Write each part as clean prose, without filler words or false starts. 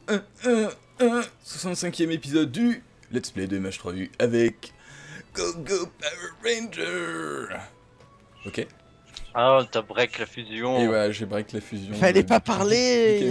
65e épisode du Let's Play de MH3U avec Go Go Power Ranger. Ok. Ah, t'as break la fusion. Et voilà, j'ai break la fusion. Fallait pas parler.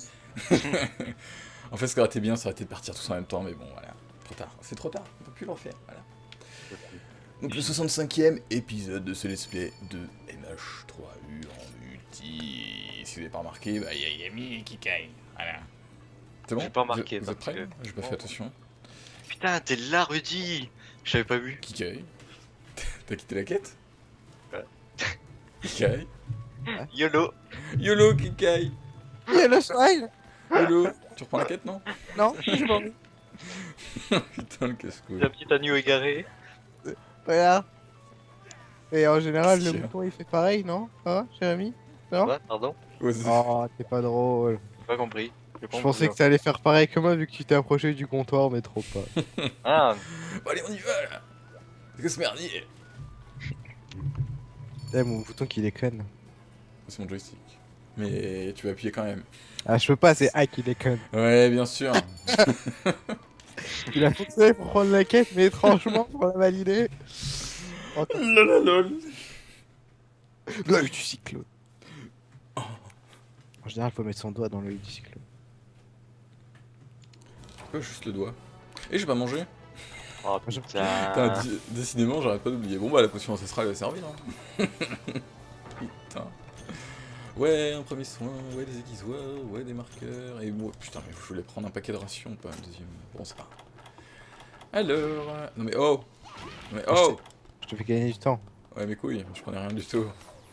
En fait, ce qui aurait été bien, ça aurait été de partir tous en même temps, mais bon, voilà. Trop tard. C'est trop tard, on peut plus le refaire, voilà. Donc le 65e épisode de ce Let's Play de MH3U en multi. Si vous n'avez pas remarqué, bah, y a Yami et Kikai. Voilà. C'est bon? J'ai pas remarqué. Vous êtes prêts? J'ai pas fait attention. Putain, t'es là, Rudy. J'avais pas vu. Kikai. T'as quitté la quête? Ouais. Kikai. YOLO. YOLO Kikai. Il y a le smile. YOLO. Tu reprends la quête, non? Non, j'ai pas envie. Putain, le casse-couille. La petite agneau égaré. Voilà. Et en général, le Tiens. mouton il fait pareil, non? Hein, Jérémy? Non? Ouais, pardon. Ouais, c'est- Oh, t'es pas drôle. J'ai pas compris. J'ai pas Je pensais que compris. t'allais faire pareil que moi vu que tu t'es approché du comptoir, mais trop pas. Ah, Bon, allez, on y va, là. C'est que ce merdier. Eh, mon bouton qui déconne. C'est mon joystick. Mais tu vas appuyer quand même. Ah, je peux pas, c'est A qui déconne. Ouais, bien sûr. Il a fonctionné pour prendre la quête, mais étrangement, pour la valider. Oh, Lol. l'œil du cyclone. En général, faut mettre son doigt dans l'œil du cyclone. Pourquoi juste le doigt? Et j'ai pas mangé. oh Putain, putain. décidément, j'arrête pas d'oublier. Bon, bah, la potion ancestrale, elle va servir. Hein. Putain. Ouais, un premier soin, ouais, des aiguisoirs, ouais, des marqueurs. Et moi, putain, mais je voulais prendre un paquet de rations, pas un deuxième. Bon, c'est pas. Alors. Non, mais oh! Non, mais oh! Je te fais gagner du temps. Ouais, mes couilles, je prenais rien du tout.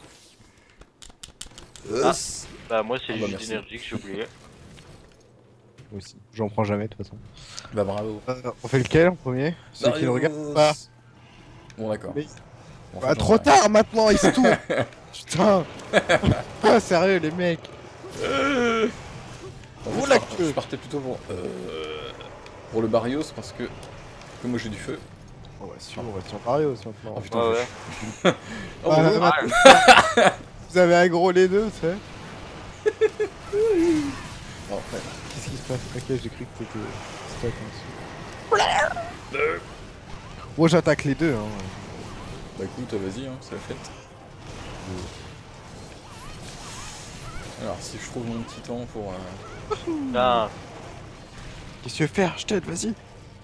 Ah. Bah, moi, c'est Ah les bah, jus merci. d'énergie que j'ai oublié. Moi aussi. J'en prends jamais de toute façon. Bah, bravo. On fait lequel en premier? Ceux qui le regardent pas. Bon, d'accord. Mais- Bon, Bah, enfin, trop j'en sais tard maintenant, ils se tournent. Putain. Ah, sérieux, les mecs. rien. En fait, Oula, je partais plutôt pour le Barrios parce que moi j'ai du feu. On va sur Barrios maintenant. Oh putain, Ouais, je- ouais. Oh, Ah, bonjour. ah, Vous avez aggro les deux, tu sais. Oh, ouais. Qu'est-ce qui se passe? Ok, j'ai cru que t'étais stock dessus. Moi j'attaque les deux, hein. Bah écoute, vas-y, hein, c'est la fête. Alors, si je trouve mon petit temps pour... Putain. Qu'est-ce que tu veux faire? Je t'aide, vas-y.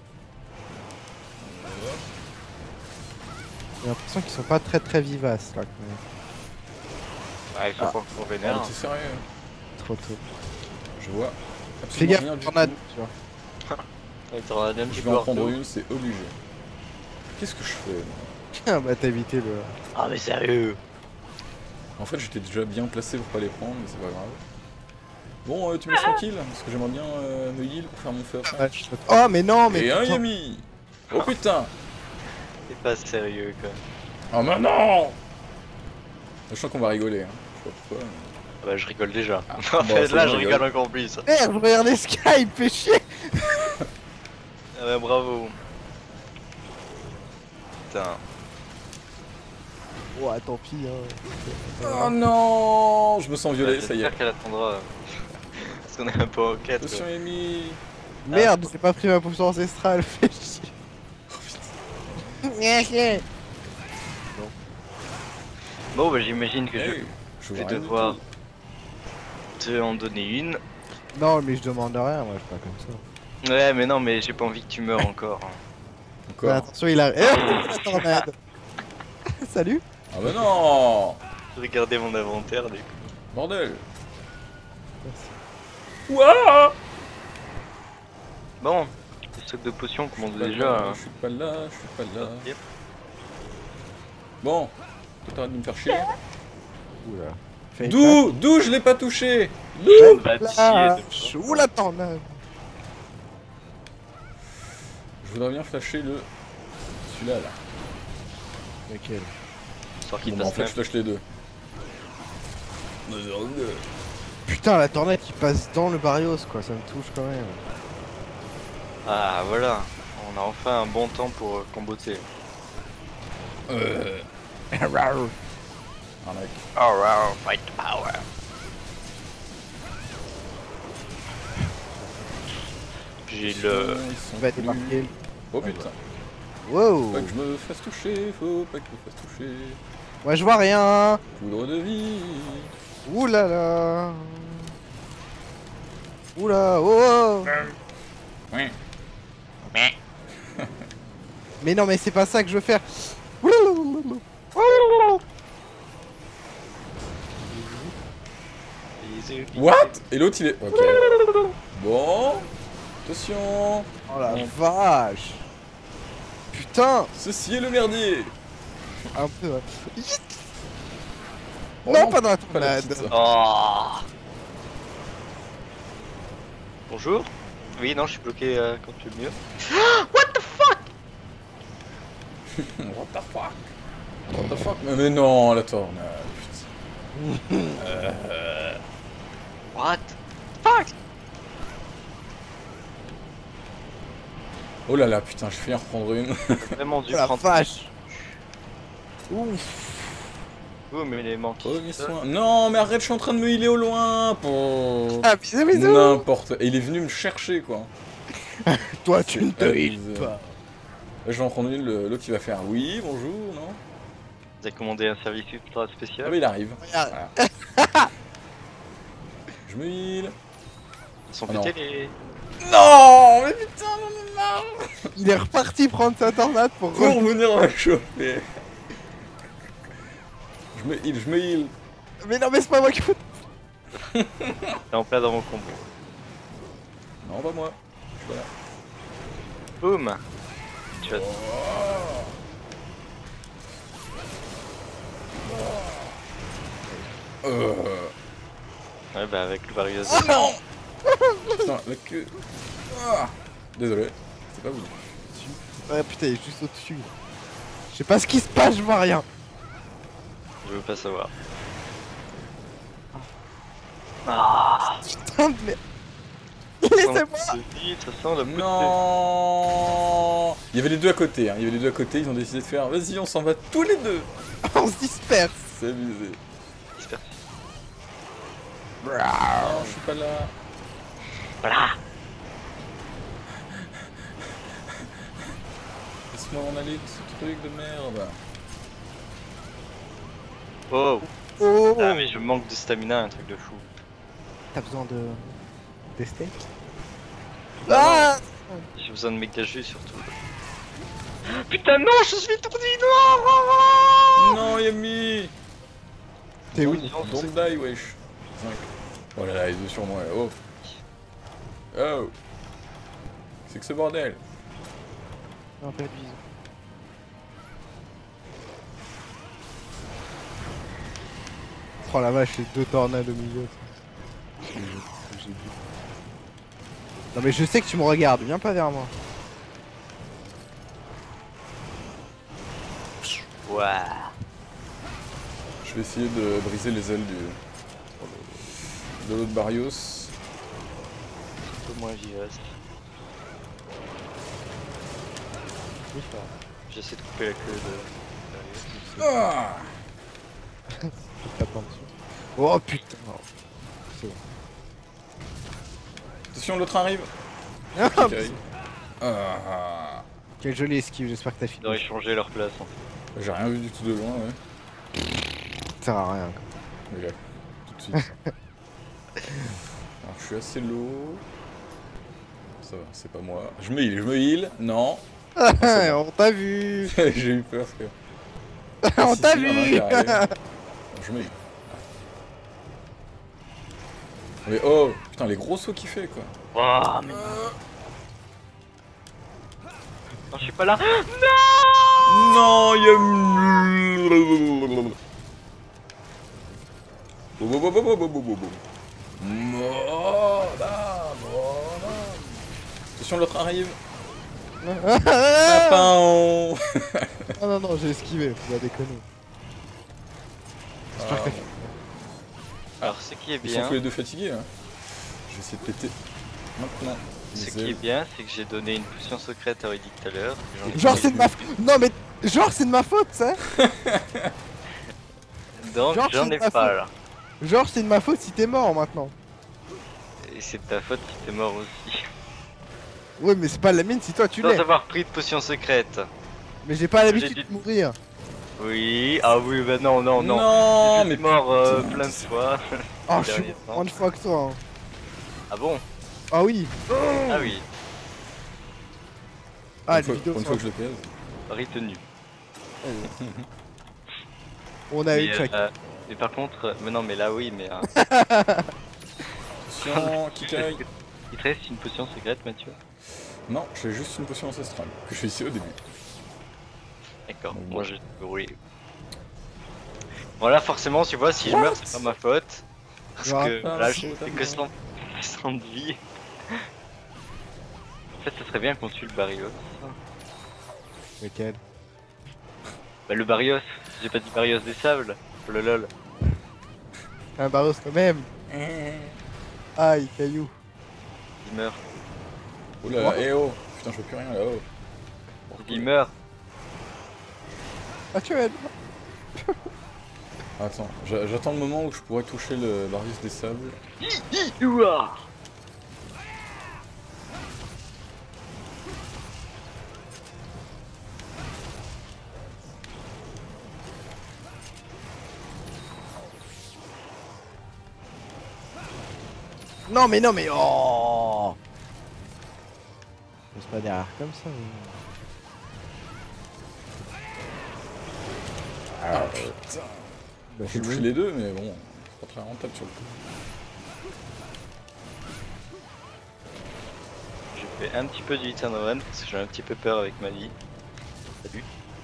J'ai l'impression qu'ils sont pas très vivaces là quand même. Ah, ils sont Ah. pas trop Ah, vénères. mais t'es sérieux? Trop tôt. Je vois Fais absolument gaffe, rien du tornade, tout. tu vois. Ouais, t'auras la même Je qui vais en boit prendre tout. une, c'est obligé. Qu'est-ce que je fais moi? Ah bah t'as évité le... Ah, mais sérieux. En fait, j'étais déjà bien placé pour pas les prendre, mais c'est pas grave. Bon, tu me laisses tranquille, parce que j'aimerais bien me heal pour faire mon feu après. Ah, oh mais non mais Et un putain. Yami! Oh putain! C'est pas sérieux, quand même. Oh mais non! Je sens qu'on va rigoler, hein. Je sais pas pourquoi. mais- Ah bah, je rigole déjà. Ah, En bon, fait, faut là, que je je rigole rigole. encore plus. Merde, regardez Skype, fait chier. Ah bah, bravo. Putain. Oh tant pis hein. Oh non! Je me sens violé, ça y est. J'espère qu'elle attendra. Parce qu'on est un peu en quête. Attention Yami! Merde, j'ai pas pris ma potion ancestrale, fait chier. Bon, bah, j'imagine que Hey, je vois vais rien du devoir tout. te en donner une. Non mais je demande rien, moi je suis pas comme ça. Ouais, mais non, mais j'ai pas envie que tu meurs encore. Encore? Ouais, attention il a... Eh, la tornade. Salut. Ah bah non! Regardez mon inventaire, du coup. Bordel! Merci. Ouah! Bon, le stock de potions commence Pas déjà. là, hein. je suis pas là, je suis pas là. Yep. Bon, toi t'arrêtes de me faire chier. Oula. Fais D'où je l'ai pas touché? gaffe. Bah, Là, tiens, Ouh la tornade. Je voudrais bien flasher le... Celui-là, là. Lequel? Histoire qu'il Bon, bah, en passe fait, neuf. je flash les deux. Putain la tornade qui passe dans le Barrios quoi, ça me touche quand même. Ah, voilà. On a enfin un bon temps pour comboter. Arnaque. Oh, wow, fight power. J'ai Ils le... sont Il va plus- débarquer. Oh putain. Wow. Pas que je me fasse toucher, faut pas que je me fasse toucher. Moi je vois rien. Poudre de vie. Ouh là là. Ouh là, oh, oh. Ouais. Mais non mais c'est pas ça que je veux faire. What? Et l'autre il est... Ok. Bon. Attention. Oh la vache. Putain. Ceci est le merdier. Un peu ouais. Oh non, pas dans la pas la tornade. petite. Oh. Bonjour. Oui, non, je suis bloqué quand tu veux mieux. What the fuck? What the fuck? Mais non, la tornade. Putain. What? Fuck. Oh là là, putain, je vais en reprendre une. J'ai vraiment dû Oh la prendre... vache. Ouf. Oh, mais les manques. Premier soin. Non, mais arrête, je suis en train de me healer au loin. Pour... Ah bisous bisous. N'importe. Et il est venu me chercher, quoi. Toi tu ne te abusé. heal pas. Je vais en prendre une, l'autre qui va faire oui, bonjour, non? Vous avez commandé un service ultra spécial. Ah, mais il arrive. Regarde. Voilà. Je me heal. Ils sont Ah non. pétés les... Non, mais putain, j'en ai marre. Il est reparti prendre sa tornade pour Pour revenir en chauffer. Je me heal. Mais non mais c'est pas moi qui faut. T'es en plein dans mon combo. Non, pas moi. Je suis là. Boum. Tu vas... Ouais, bah avec le Varius. Oh non. Putain, la queue. Ah. Désolé, c'est pas vous. Ouais putain il est juste au-dessus. Je sais pas ce qui se passe, je vois rien. Je veux pas savoir. Ah. Putain de merde. Laissez-moi. Ça sent la beauté. Non. Il y avait les deux à côté, hein. Il y avait les deux à côté, ils ont décidé de faire vas-y, on s'en va tous les deux. On se disperse. C'est abusé. J'espère. Non, je suis pas là. Voilà. Laisse-moi en aller de ce truc de merde. Oh. Oh. Ah mais je manque de stamina, un truc de fou. T'as besoin de... des steaks? Non, Ah. J'ai besoin de méga jus surtout. Putain non, je suis étourdi, non. Non, Yami. T'es où? Don't die, wesh. 5. Oh là là, il est sur moi. Oh. Oh. C'est que ce bordel. Non, pas de bisous. Oh la vache, les deux tornades au milieu. J'ai vu. Non mais je sais que tu me regardes, viens pas vers moi. Ouais. Je vais essayer de briser les ailes de l'autre Barrios. Un peu moins vivace. J'essaie de couper la queue de... Ah. T'attends dessus. Oh putain. C'est bon. Attention, l'autre arrive. Ah, Ok. Ah. quelle jolie esquive, j'espère que t'as Ils fini. devraient changer leur place en fait. J'ai rien vu du tout de loin, ouais. Ça sert à rien. Mais là, tout de suite. Alors, je suis assez low. Ça va, c'est pas moi. Je me heal. Non. c'est On t'a vu. J'ai eu peur parce que... On Si, t'a si, y en a un vu. qui arrive. Non, je me heal. Mais oh, putain, les gros sauts qu'il fait, quoi. Oh, mais... Non, je suis pas là. Non, il y a... Attention, l'autre arrive. Papin. Non, non, non, j'ai esquivé, tu vas déconner. J'espère que t'as fini. Alors, ce qui est Ils sont bien, tous les deux fatigués, là. Je vais essayer de péter maintenant. ce qui est bien, c'est que j'ai donné une potion secrète à Rudy tout à l'heure. Genre c'est de ma faute. Non mais genre c'est de ma faute ça. Donc, genre, j'en c'est ai ma pas faute. là. Genre c'est de ma faute si t'es mort maintenant. Et c'est de ta faute si t'es mort aussi. Ouais, mais c'est pas la mienne si toi tu Sans l'es. avoir pris de potion secrète. Mais j'ai pas l'habitude J'ai de dit- mourir. Oui, ah oui, bah non, non, non. Non, J'ai mais juste mort putain, plein de fois. Oh, ces je suis derniers temps. moins de fois que toi. Hein. Ah bon? Ah oui. Ah oui, Ah, pour les une vidéos fois sont... que je le pèse. retenu. On a eu Mais, check. mais par contre, mais non, mais là oui, mais. Attention, Kikai. Il te reste une potion secrète, Mathieu? Non, j'ai juste une potion ancestrale, que je fais ici au début. D'accord, Bon. moi je vais rouler. Voilà, forcément, tu vois, si je meurs, c'est pas ma faute. Parce Ouais. que Ah, là, c'est je fais que totalement. 100 de vie. En fait, ça serait bien qu'on tue le Barrios. Lequel? Bah, le Barrios, j'ai pas dit Barrios des sables. Oh lol. Un Barros quand même. Aïe, caillou. Il meurt. Oh là là, eh oh. Putain, je vois plus rien là-haut. Il meurt. Ah, tu es. Attends, j'attends le moment où je pourrais toucher le Barrios des Sables. Ouah. Non, mais non, mais oh. Je passe pas derrière comme ça. Ah putain. Bah, J'ai touché les deux, mais bon, c'est pas très rentable sur le coup. Je fais un petit peu du hit and run parce que j'ai un petit peu peur avec ma vie. Salut.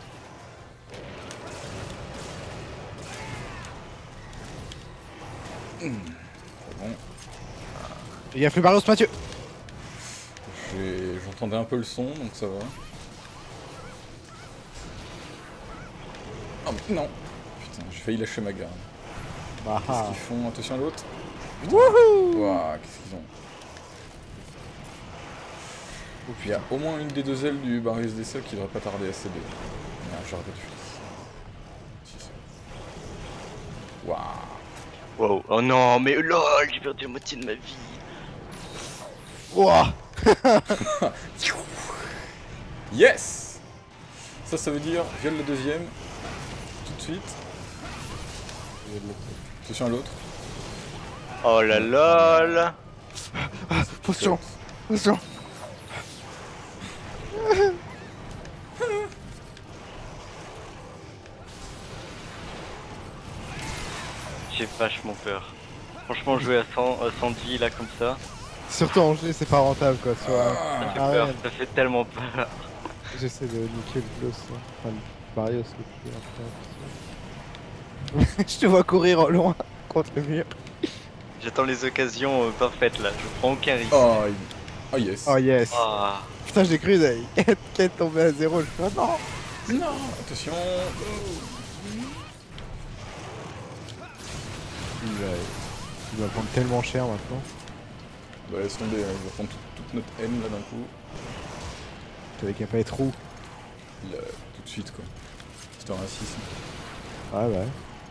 C'est bon. Fais gaffe le Barros, Mathieu. J'entendais un peu le son, donc ça va. Oh mais non. Putain, j'ai failli lâcher ma garde. Bah, Qu'est-ce qu'ils font? Attention à l'autre. wouhou. Ouah, qu'est-ce qu'ils ont? Oh, Il y a au moins une des deux ailes du Barrios des Sables qui devrait pas tarder à céder. Merde, j'ai raté de fuite. Si, c'est- Waouh. Wow. Oh non, mais lol, j'ai perdu la moitié de ma vie. Ouah. Yes. Ça veut dire viole le deuxième. Tout de suite. Attention à l'autre. Oh la lol. Potion. Potion. J'ai vachement peur. Franchement, jouer à 110 là comme ça, Surtout en jeu, c'est pas rentable quoi. Soit... ça fait Ah peur, ouais. ça fait tellement peur. J'essaie de niquer le boss. Hein. Enfin, le Barrios le plus après. Je te vois courir au loin contre le mur. J'attends les occasions parfaites là, je prends aucun risque. Oh, oh yes. Oh yes. Ah. Putain, j'ai cru d'aller qu'être tombé à zéro. Je fais oh non. Non. Attention. Il va prendre tellement cher maintenant. Bah laisse tomber, on va prendre toute notre haine là d'un coup. Tu qu'à pas être roux. Là, tout de suite quoi. C'est un racisme. Ouais, ouais.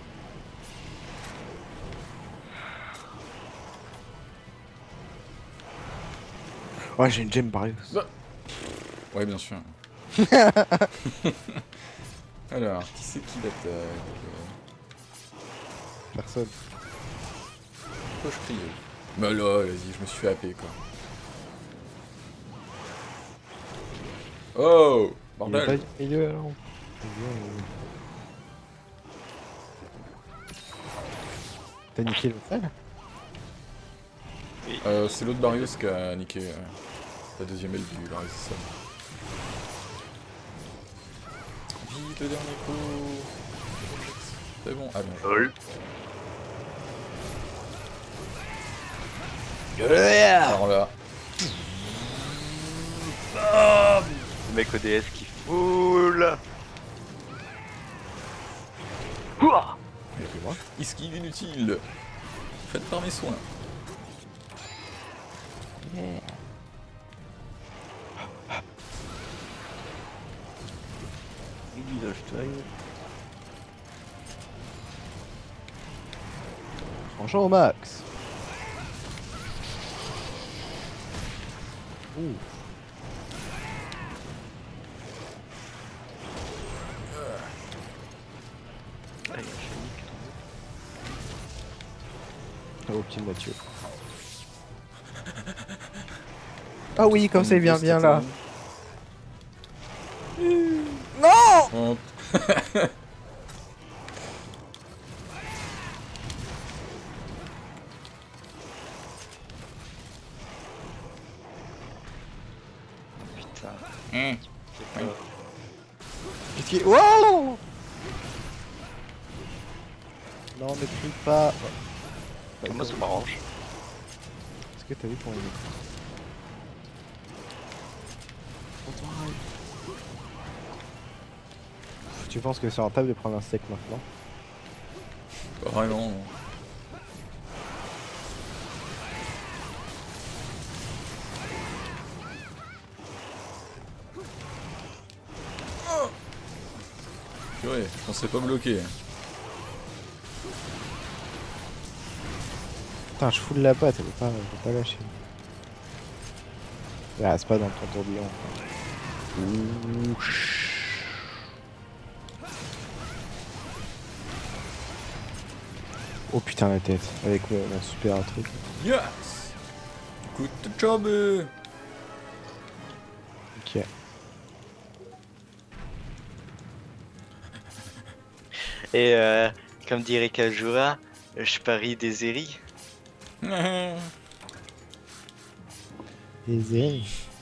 Ouais, j'ai une gemme Barrios. Ouais, bien sûr. Alors, qui c'est qui l'attaque? Personne. Pourquoi je criais? Bah là, vas-y, je me suis fait happer quoi. Oh Il est bordel. pas milieu alors. T'as niqué le sel? C'est l'autre Barrios qui a niqué la deuxième aile du Barrios des Sables. Vite le dernier coup. C'est bon, ah bien joué. Lol. Alors là, Le mec ODS qui foule. Ouah. esquive inutile. Faites par mes soins. Franchement au max. Ouh. au petit Mathieu. Ah oui, comme ça il vient bien là. Non. Oh. Putain. Hum. C'est pas- Qu'est-ce qui... Wow. Non, ne crie pas. Moi ça m'arrange. Est-ce que t'as vu comment il est? Tu penses que c'est rentable de prendre un steak maintenant? Pas vraiment. Non. Purée, je pensais pas bloquer. Putain, je fous de la patte, elle veut pas lâcher. Ah, c'est pas dans ton tourbillon. Ouh. Oh putain la tête, avec mon super truc. Yes! Good job! Ok. Et comme dirait Kajura, je parie des éris. Easy.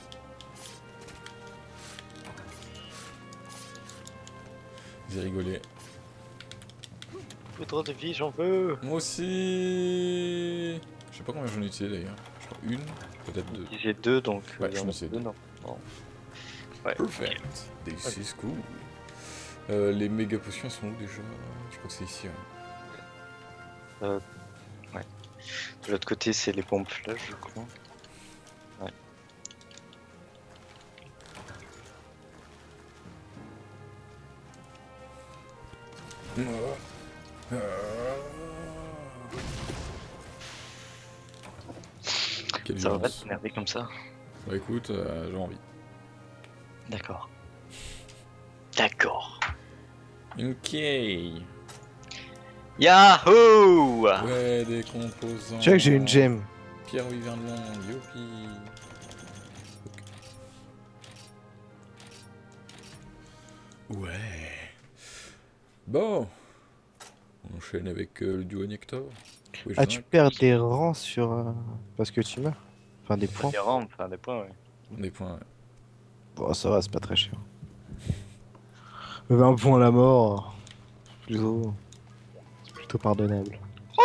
J'ai rigolé. Foudre de vie, j'en veux. Moi aussi! Je sais pas combien j'en ai utilisé d'ailleurs. Je crois une, peut-être deux. J'ai deux donc. Ouais, il y je en me a sais deux, deux. non. Non. Ouais. Perfect. This is cool. Les méga potions sont où déjà? Je crois que c'est ici. Ouais. De l'autre côté, c'est les bombes flash, je crois. Ouais. Quelle Ça va pas violence. t'énerver comme ça. Bah écoute, j'ai envie. D'accord. D'accord. Ok. Yahoo! Ouais, des composants. Tu vois que j'ai une gemme. Pierre Wyvernland, youpi. Ouais. Bon. On enchaîne avec le duo Nectar. Oui, Ah, j'en ai tu un. perds des rangs sur... parce que tu meurs. Enfin, des points. Des rampes, enfin des points, ouais. Des points. Ouais. Bon, ça va, c'est pas très cher. 20 points à la mort. C'est plutôt pardonnable.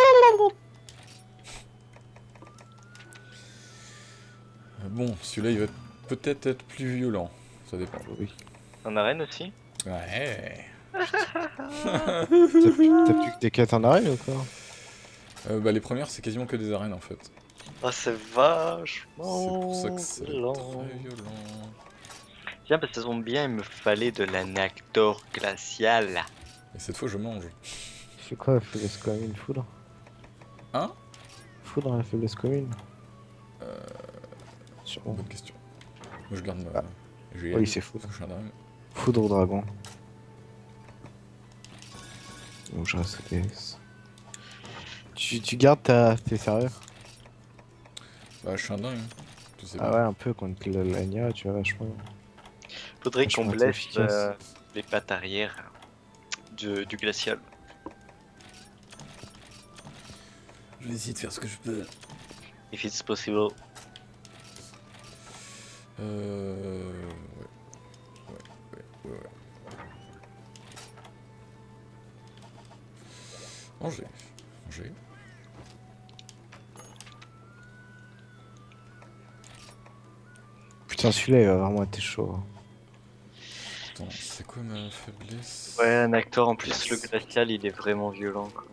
Bon, celui-là, il va peut-être être plus violent. Ça dépend. Oui. En arène aussi? Ouais. T'as plus que des quêtes en arène ou quoi? Bah, les premières, c'est quasiment que des arènes en fait. Oh, c'est C'est vachement pour ça que c'est violent. très violent. Tiens, parce que ça tombe bien, il me fallait de la Nectar glaciale. Et cette fois, je mange. C'est quoi la faiblesse commune? Foudre? Hein? Foudre la faiblesse commune? Sûrement. Bonne question. Moi, je garde ma. Ah. J'ai Oui, c'est foudre. parce que je suis un dingue. Foudre au dragon. Donc je reste PS. Tu gardes ta... tes serveurs? Bah, je suis un dingue. Tu sais Ah pas. ouais, un peu contre l'Anya, tu vois, vachement. Faudrait Vachement qu'on blesse efficace. les pattes arrière du glacial. Je vais essayer de faire ce que je peux. If it's possible. Ouais. Manger. Manger. Putain, celui-là, il va vraiment être chaud. Hein. Attends, c'est quoi ma faiblesse? Ouais, un acteur en plus, le glacial il est vraiment violent quoi.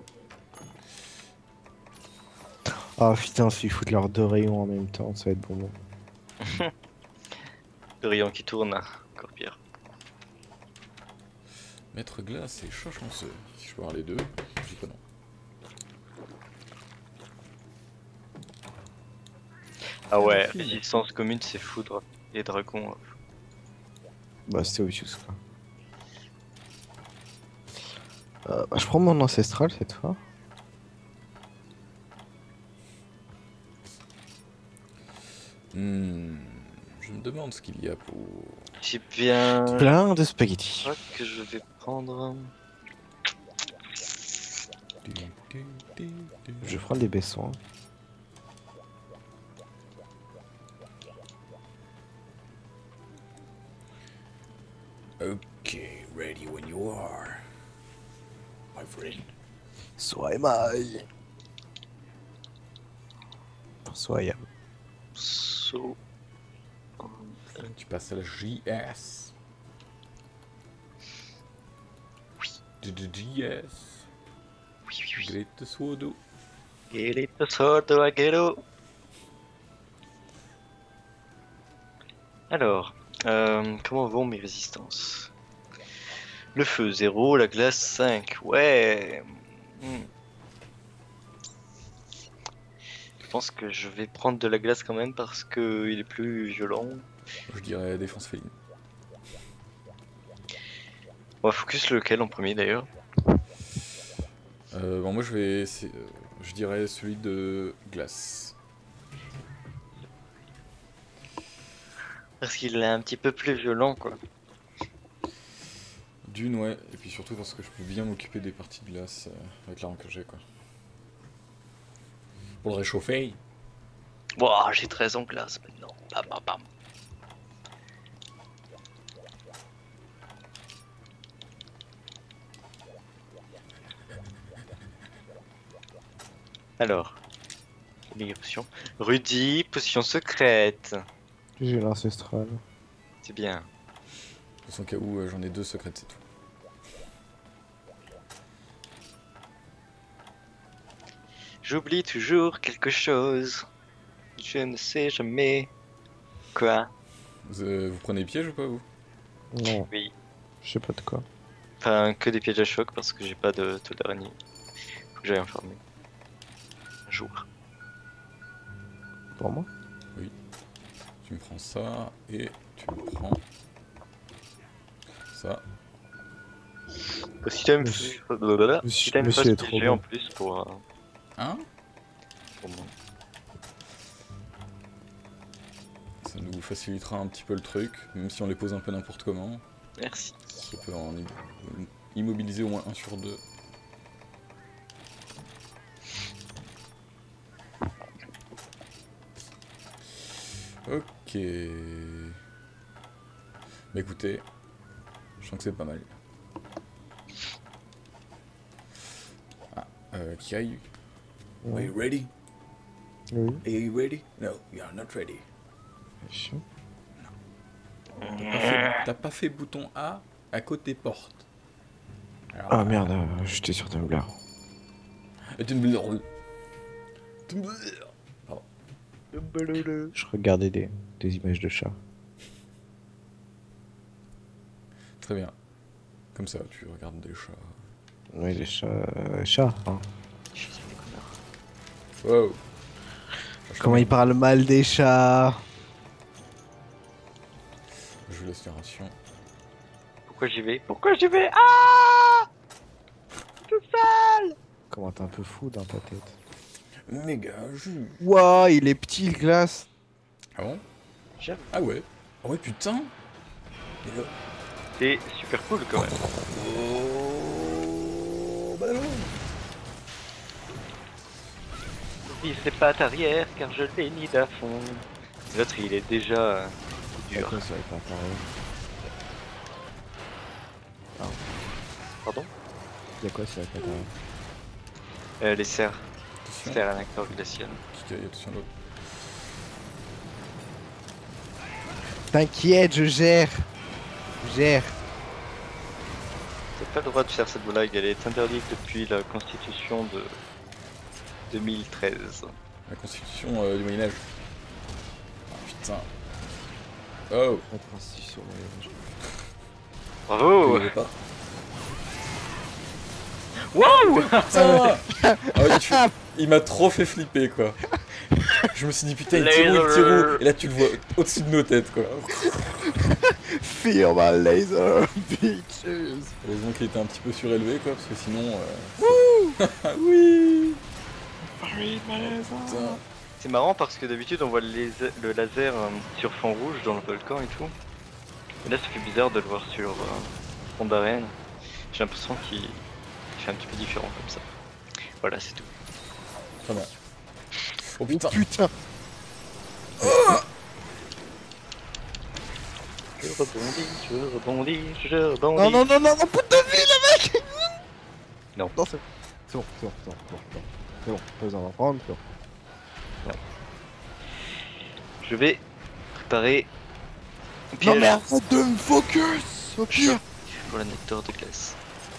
Ah putain, s'ils foutent leurs deux rayons en même temps, ça va être bon. Le rayon qui tourne, encore pire. Maître glace et chat chanceux. Si je peux avoir les deux, je dis pas non. Ah ouais, résistance commune c'est foudre. Les dragons. Bah, c'était obvious quoi. Bah, je prends mon ancestral cette fois. Je me demande ce qu'il y a pour... J'ai bien... Plein de Je spaghettis. crois que je vais prendre... Je prends des baissons. Okay, ready when you are, my friend. So am I. So I am. So... Tu passes à la JS. JS. Great Swodo. Gelito sordo agero. Alors, comment vont mes résistances? Le feu 0, la glace 5. Ouais. Je pense que je vais prendre de la glace quand même parce que il est plus violent. Je dirais défense féline. On va focus lequel en premier d'ailleurs? Bon, moi je vais essayer, je dirais celui de glace. Parce qu'il est un petit peu plus violent quoi. D'une, ouais, et puis surtout parce que je peux bien m'occuper des parties de glace avec l'arme que j'ai, quoi. Pour le réchauffer. Wouah, j'ai 13 en glace maintenant. Bam bam bam. Alors, les options. Rudy, position secrète. J'ai l'ancestral. C'est bien. De son cas où j'en ai 2 secrètes, c'est tout. J'oublie toujours quelque chose. Je ne sais jamais. Quoi? Vous prenez piège ou pas, vous? Non, Oui. je sais pas de quoi. Enfin, que des pièges à choc parce que j'ai pas de taux d'araignée. Faut que j'aille en farmer. Un jour. Pour moi? Tu me prends ça, et tu me prends... ça. Si t'aimes Monsieur- si t'aimes monsieur pas est ce trop j'ai bon. en plus pour Hein? moi. Ça nous facilitera un petit peu le truc, même si on les pose un peu n'importe comment. Merci. Ça peut en immobiliser au moins 1 sur 2. Ok. Bah écoutez, je sens que c'est pas mal. Ah, Kiai. Are you ready? Oui. Are you ready? No, you are not ready. Chiant. T'as pas fait bouton A à côté porte. Alors, Ah merde, j'étais sur Tumblr. Pardon. Je regardais des images de chats. Très bien. Comme ça, tu regardes des chats. Oui, des chats. Hein. Je suis des connards. Wow. Comment il parle mal des chats? Je laisse les rations. Pourquoi j'y vais? Pourquoi j'y vais? Ah! Tout seul! Comment t'es un peu fou dans ta tête? Méga jus. Ouah, il est petit le glace. Ah bon? J'aime. Ah ouais. Ah ouais, putain. Et là... C'est super cool quand même. Oh, bah non. N'oublie ses pattes arrière car je l'ai mis à fond. L'autre il est déjà dur. Pourquoi ça va pas pareil? Pardon? Y'a quoi ça va pas pareil? Les serres. Attention. Serres à acteur glacial. Kikai, attention à l'autre. T'inquiète, je gère. Je gère. T'as pas le droit de faire cette blague, elle est interdite depuis la constitution de 2013. La constitution du Moyen-Âge. Ah putain. Oh. La constitution, ouais. Bravo! Tu pas. Wow! Putain. Ah ouais, il m'a trop fait flipper quoi. Je me suis dit putain il tire où, il tire où? Et là tu le vois au-dessus de nos têtes quoi. Fear my laser, bitches. Heureusement qu'il était un petit peu surélevé quoi, parce que sinon... Oui. Putain. C'est marrant parce que d'habitude on voit le laser sur fond rouge dans le volcan et tout. Et là ça fait bizarre de le voir sur fond d'arène. J'ai l'impression qu'il fait un petit peu différent comme ça. Voilà, c'est tout. Très bien. Oh putain. Putain. Je rebondis, je rebondis, je rebondis. Non, non, non, non, non, putain de vie, le mec. Non. Non, c'est bon, c'est bon, c'est bon, c'est bon, c'est bon. C'est bon, pas besoin d'en prendre, c'est bon. Je vais préparer un Non piège mais arrête de me focus au pire. pour la nectar de glace.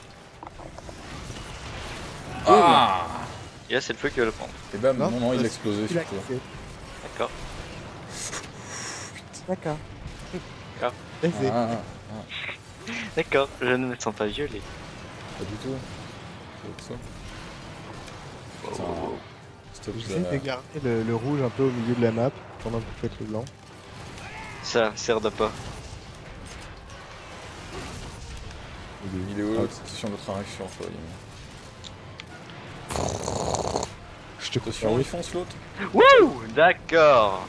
Ah. Et là c'est le feu qui va le prendre. Et bam, Non, non, il a parce explosé Il a surtout. kiffé. D'accord. D'accord. D'accord. Vas-y. D'accord, je ne me sens pas violé. Pas du tout. C'est ça. Putain. Stop J'essaie de garder le rouge un peu au milieu de la map pendant que vous faites le blanc. Ça sert d'appât. Il est où l'autre? Attention, l'autre réaction, je vois. Je te Attention, confirme. il fonce l'autre. Wouh! D'accord.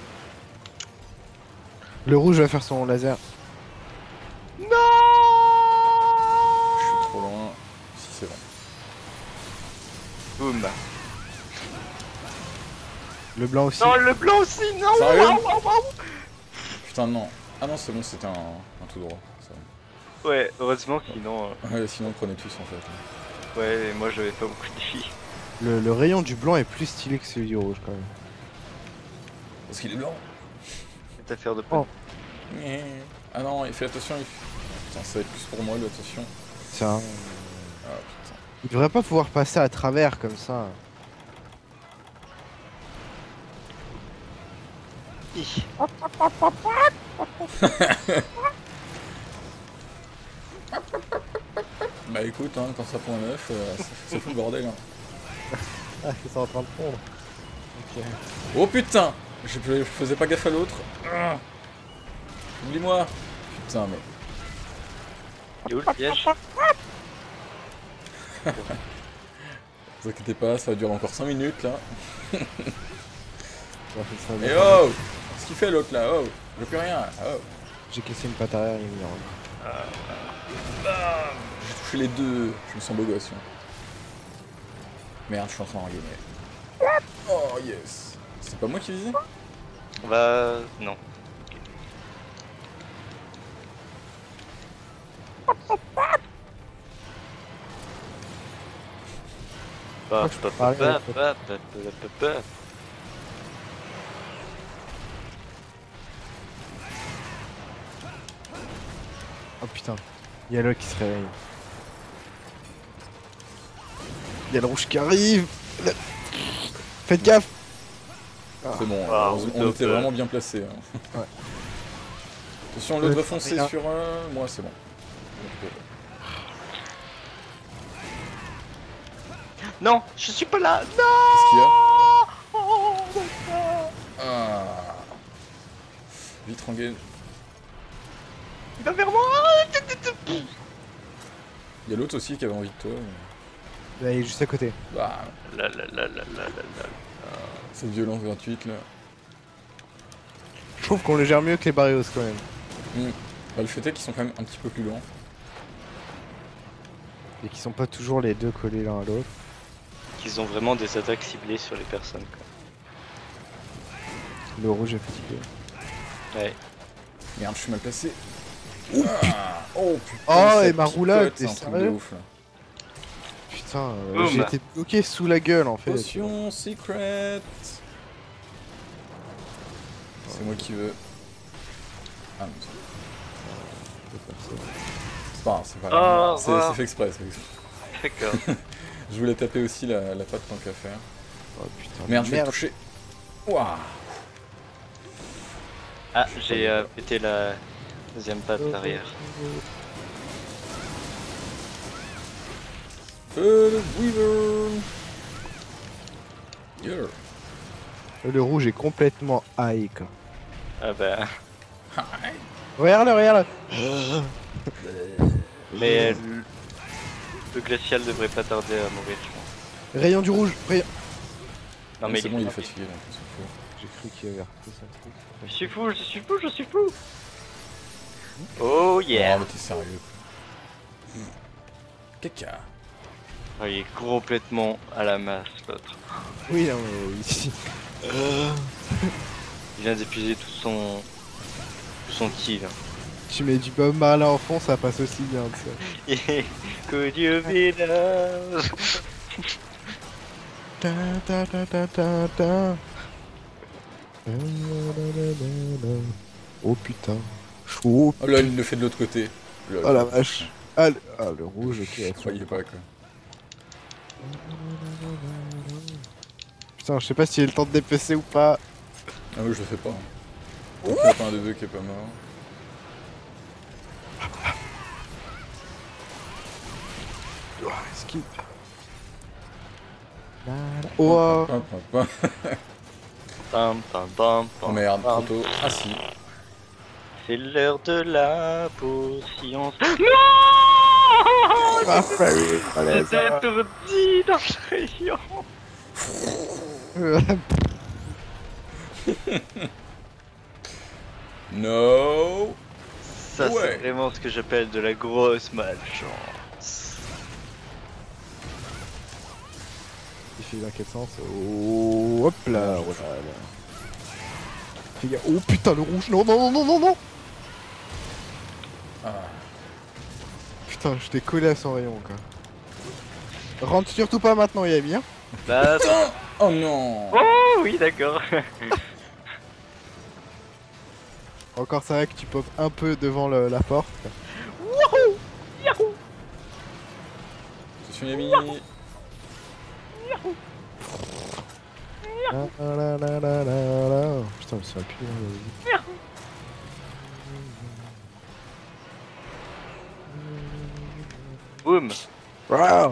Le rouge va faire son laser. Je suis trop loin. Si, c'est bon. Boum. Le blanc aussi. Non, le blanc aussi, non! Sérieux? Waouh, waouh, waouh. Putain, non. Ah non, c'est bon, c'était un tout droit. Ça. Ouais, heureusement, sinon. Ouais, sinon, on prenait tous en fait. Ouais, moi j'avais pas beaucoup de vie. Le rayon du blanc est plus stylé que celui du rouge quand même. Parce qu'il est blanc. Cette affaire de Oh. Ah non, il fait attention. Putain, ça va être plus pour moi, lui, attention. Tiens. Ah putain. Il devrait pas pouvoir passer à travers comme ça. Hi. Bah écoute, hein, quand ça prend un œuf, ça fout le bordel. Hein. Ah, c'est en train de fondre. Ok. Oh putain, je faisais pas gaffe à l'autre. Ah. Oublie-moi. Putain, mais... Il est où le piège? Vous inquiétez pas, ça va durer encore 5 minutes là. Ça fait ça, Et bien. oh, qu'est-ce qu'il fait l'autre là? Oh, je veux plus rien. Oh. J'ai cassé une patte arrière, il est mignon. J'ai touché les deux. Je me sens beau gosse. Hein. Merde, je suis en train de gagner. Oh yes. C'est pas moi qui visais? Bah. Non. crois que je peux parler avec toi. Oh putain, il y a l'autre qui se réveille. Il y a le rouge qui arrive. Faites gaffe. C'est bon, Ah, on top, était vraiment bien placés. Hein. Ouais. Attention, l'autre va c'est foncer rien. sur moi, c'est bon. Non, je suis pas là. Non. Qu'est-ce qu'il y a? Oh, Ah. Vite, Rangel. il va vers moi. Il y a l'autre aussi qui avait envie de toi. Là, il est juste à côté. Bah, La la la la la la la. cette violence gratuite là. Je trouve qu'on le gère mieux que les Barrios quand même. Bah, le fait est qu'ils sont quand même un petit peu plus lents. Et qui sont pas toujours les deux collés l'un à l'autre. Qu'ils ont vraiment des attaques ciblées sur les personnes quoi. Le rouge est fatigué. Ouais. Merde, je suis mal placé. Ah. Oh putain. Oh, ça et ma roulade, picote, c'est t'es un truc de sérieux? ouf là. Putain, Boum. j'ai été bloqué sous la gueule en fait. Potion secret. C'est moi qui veux. Ah non, c'est pas grave, c'est pas Au grave. revoir. C'est fait exprès, c'est fait exprès. D'accord. Je voulais taper aussi la patte tant qu'à faire. Oh putain. Merde, je vais toucher. Ouah. Ah, j'ai pété la deuxième patte arrière. Feu de Weaver. Yeah. Le rouge est complètement high quoi. Ah bah. Regarde, regarde. Mais le glacial devrait pas tarder à mourir, je pense. Rayon du rouge. Rayon. Non mais c'est bon, il est rapide. fatigué donc on s'en fout. J'ai cru qu'il y avait repoussé un truc. Je suis fou, je suis fou, je suis fou. Oh yeah. Oh, mais t'es sérieux, quoi. Caca. Oh, il est complètement à la masse, l'autre. Oui, non, mais ici. Il vient d'épuiser tout son ki, là. Tu mets du Bob Marley en fond, ça passe aussi bien, tu sais. Could you be loved? Ta ta ta ta ta ta. Oh putain. Oh, Oh là, il le fait de l'autre côté. Lol. oh la vache. Ah, le rouge, ok. Je croyais pas, quoi. Putain, je sais pas s'il y a le temps de DPC ou pas. Ah oui, je le fais pas. Il y a pas un des deux qui est pas mort. Skip. Oh, Pam, pam, pam. Pam, pam, pam, Oh pam, merde, trop pam. tôt. Ah si. C'est l'heure de la potion. ma famille. J'étais étourdi dans le rayon. No. Ça, Ouais. c'est vraiment ce que j'appelle de la grosse malchance. Il fait dans quel sens? Oh, hop là, voilà. Fais gaffe. Oh putain, le rouge, non, non, non, non, non, non. Ah. Putain, je t'ai collé à son rayon, quoi. Rentre surtout pas maintenant, Yami, hein. Bah, attends. Oh non. Oh oui, d'accord. Encore ça va que tu pop un peu devant la porte. Wouhou! Yahoo! Attention Yami. La, la, la, la, la, la. Putain, mais ça va plus. Boum! Wow.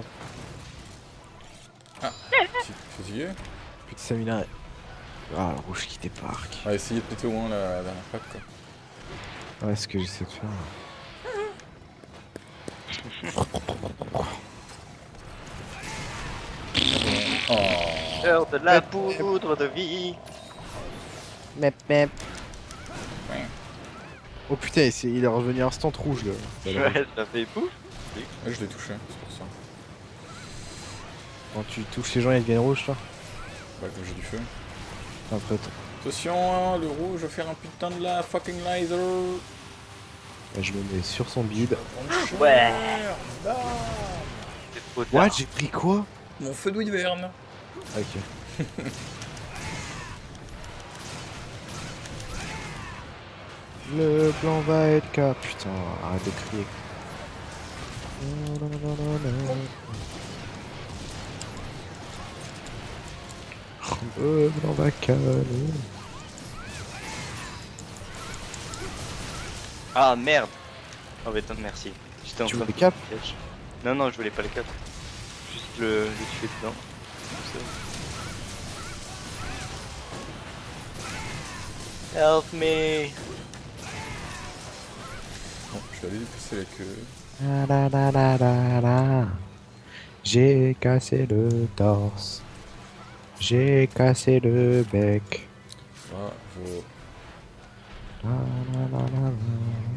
Fatigué. Petit Samina. Ah, le rouge qui débarque. On va essayer de péter au moins la dernière patte, quoi. Ouais, ce que j'essaie de faire. Oh. L'heure de la poudre de vie. Mep, mep. Oh putain, il est revenu instant rouge là. Ouais, ça fait pouf. Ouais, je l'ai touché, c'est pour ça. Quand tu touches les gens, ils deviennent rouges, toi. Bah, comme j'ai du feu. Après, Attention, hein, le rouge va faire un putain de la fucking laser. je me mets sur son bide. Ouais. C'est trop tard. What? J'ai pris quoi? Mon feu d'hiverne. Ok. Le blanc va être K. Putain, arrête de crier. Le blanc va caler. Ah merde. Oh mais attends, merci. J'étais en Tu train veux de les cap? piège. Non, non, je voulais pas les cap. Juste le tuer dedans. Help me. Bon, je vais aller dépousser la queue. La la la la la la. J'ai cassé le torse. J'ai cassé le bec. Bravo. La la la la la.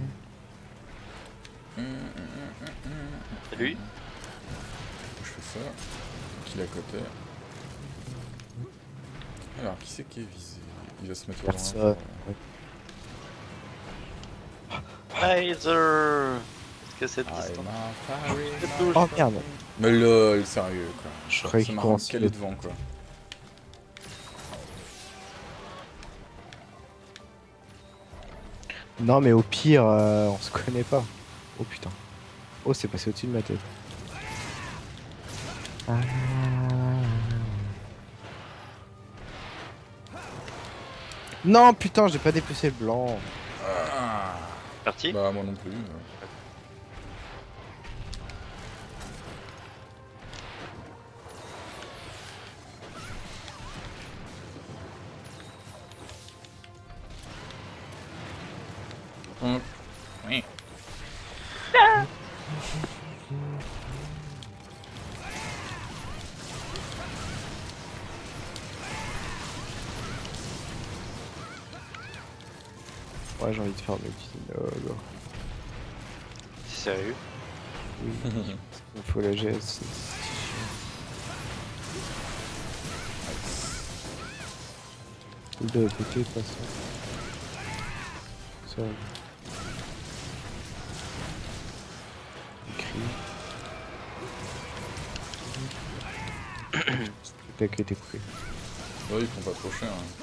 Salut. Je fais ça. Qu'il est à côté. Alors, qui c'est qui est visé? Il va se mettre au Personne. loin. Laser. Est-ce que cette I'm distance a fairy, Oh merde. Mais lol, sérieux quoi. Je croyais Ça qu'il m'a commençait. calé devant quoi. Non mais au pire, on se connaît pas. Oh putain. Oh, c'est passé au-dessus de ma tête. Ah. Non putain, j'ai pas dépecé le blanc. Parti. Bah moi non plus. Oui. Ouais, j'ai envie de faire mes petits nobles. Sérieux? Oui. Il faut la GS. Il doit péter de toute façon. Ça. Écrit. Le qui était coupé. Ouais, ils font pas trop cher. Hein.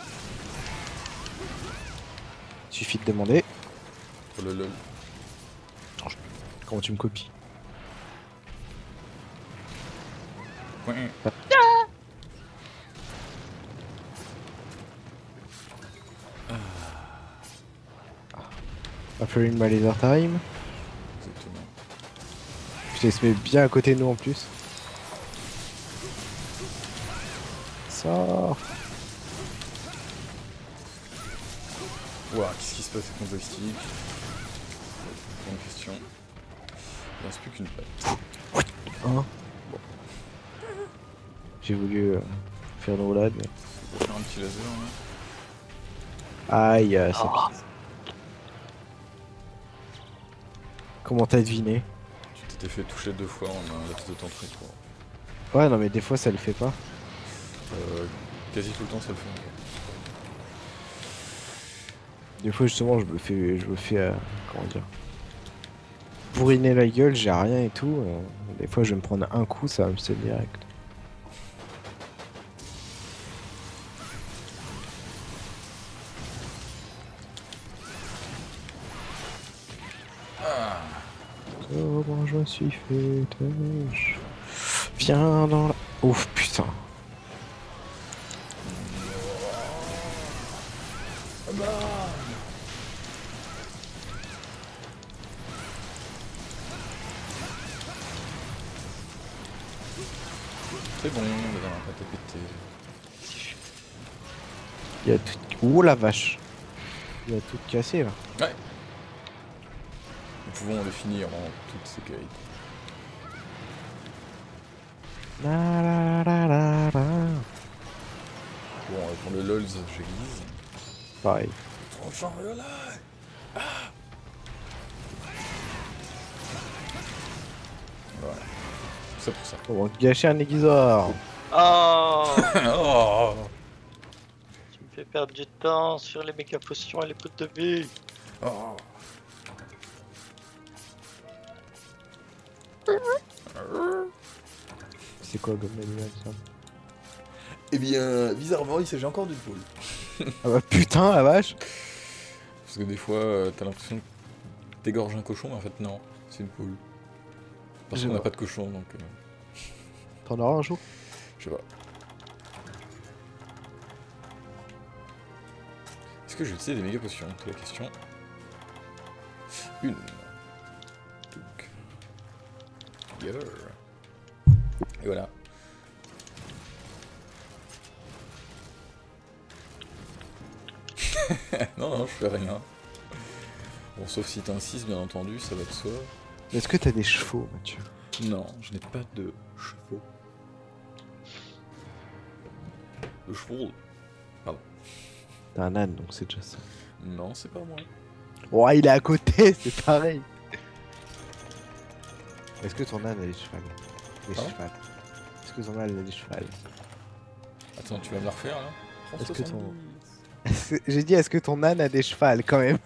Suffit de demander. Oh le lol. Comment tu me copies? Ouais. Offering my laser time. Exactement. Putain, il se met bien à côté de nous en plus. Sors. Ouah, qu'est-ce qui se passe avec mon joystick? Bonne question. Il reste plus qu'une patte. Hein bon. J'ai voulu faire une roulade, mais... Pour faire un petit laser, là. Aïe, ça pique. Comment t'as deviné? Tu t'étais fait toucher 2 fois en un laps de temps très court. Ouais, non mais des fois ça le fait pas. Quasi tout le temps ça le fait. Des fois justement je me fais comment dire, bourriner la gueule, j'ai rien et tout. Des fois je vais me prendre un coup, ça va me stun direct. Comment je me suis fait touche. Viens dans la... Ouf putain. C'est bon, on est dans la pâte à péter. Il y a tout... Oh la vache. Il y a tout cassé là. Ouais. Nous pouvons le finir en toute sécurité. La la la la la. Bon, pour le LOLs, j'aiguise. Pareil. Tranchant le live. Voilà. C'est pour ça. On va gâcher un aiguisoir. Oh, Oh. tu me fais perdre du temps sur les méga potions et les potes de vie. Oh. C'est quoi comme animal ça? Eh bien, bizarrement, il s'agit encore d'une poule. Ah bah putain la vache. Parce que des fois, t'as l'impression que t'égorges un cochon, mais en fait, non, c'est une poule. Parce Je qu'on n'a vois. pas de cochon, donc... T'en auras un jour? je sais pas. Est-ce que je vais utiliser des méga potions? C'est la question. Une. Donc. Yeah. Et voilà. Non, non, je fais rien. Bon, sauf si t'as un 6, bien entendu, ça va de soi. Est-ce que t'as des chevaux, Mathieu? Non, je n'ai pas de chevaux. De chevaux? T'as un âne, donc c'est déjà ça. Non, c'est pas moi. Oh, il est à côté, c'est pareil. Est-ce que ton âne a des chevals? Des Hein chevals. Est-ce que ton âne a des chevals? Attends, tu vas me la refaire là? Est-ce que ton- J'ai dit, est-ce que ton âne a des chevals quand même?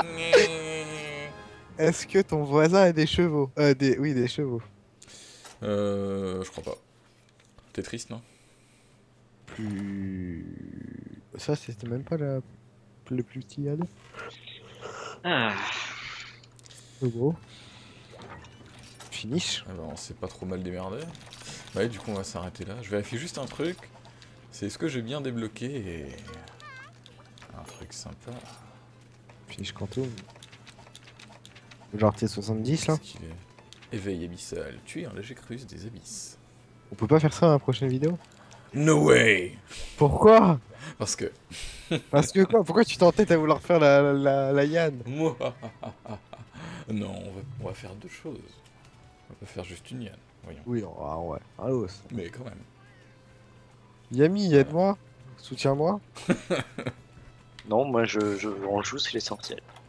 Est-ce que ton voisin a des chevaux? Oui, des chevaux. Je crois pas. T'es triste, non? Plus... Ça, c'était même pas le plus petit âne. Ah, Le gros. Finish. Eh ben, on s'est pas trop mal démerdé. Ouais, du coup, on va s'arrêter là. Je vérifie juste un truc. C'est est-ce que j'ai bien débloqué et... un truc sympa. Finish quantum. Genre T70 là. Qu'est-ce qu'il est? Éveil abyssal. Tu es un léger crus des abysses. On peut pas faire ça dans la prochaine vidéo? No way! Pourquoi? Parce que... Parce que quoi? Pourquoi tu t'entêtes à vouloir faire la Yann? Moi. Non, on va faire deux choses. On va pas faire juste une Yann, voyons. Oui, ouais. Un os. Mais quand même. Yami, aide-moi. Soutiens-moi. non, moi on joue, c'est l'essentiel.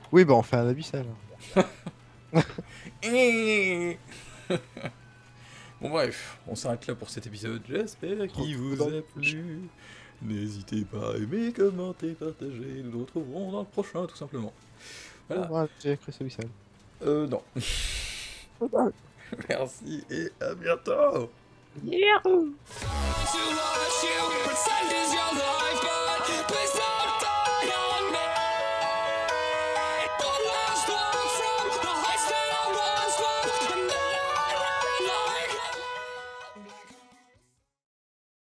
Oui, bah on fait un abyssal. Bon bref, on s'arrête là pour cet épisode, j'espère qu'il vous a plu. N'hésitez pas à aimer, commenter, partager, nous nous retrouverons dans le prochain tout simplement. Voilà. J'ai écrit abyssal. Non. Merci et à bientôt. Yahoo! To our shield, protect